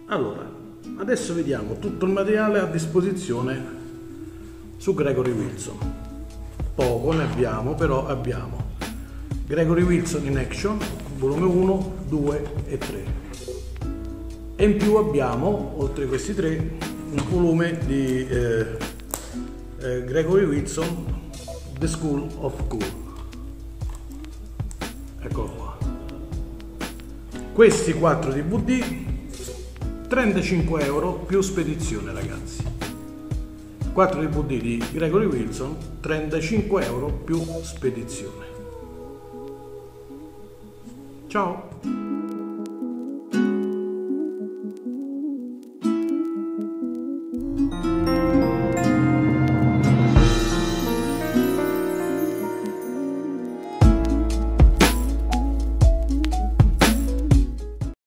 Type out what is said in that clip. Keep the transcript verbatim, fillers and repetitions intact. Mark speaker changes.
Speaker 1: Allora, adesso vediamo tutto il materiale a disposizione su Gregory Wilson. Poco ne abbiamo, però abbiamo Gregory Wilson in Action, volume uno, due e tre. E in più abbiamo, oltre a questi tre, un volume di eh, eh, Gregory Wilson, The School of Cool. Eccolo qua. Questi quattro D V D, trentacinque euro più spedizione, ragazzi. quattro D V D di Gregory Wilson, trentacinque euro più spedizione. Ciao!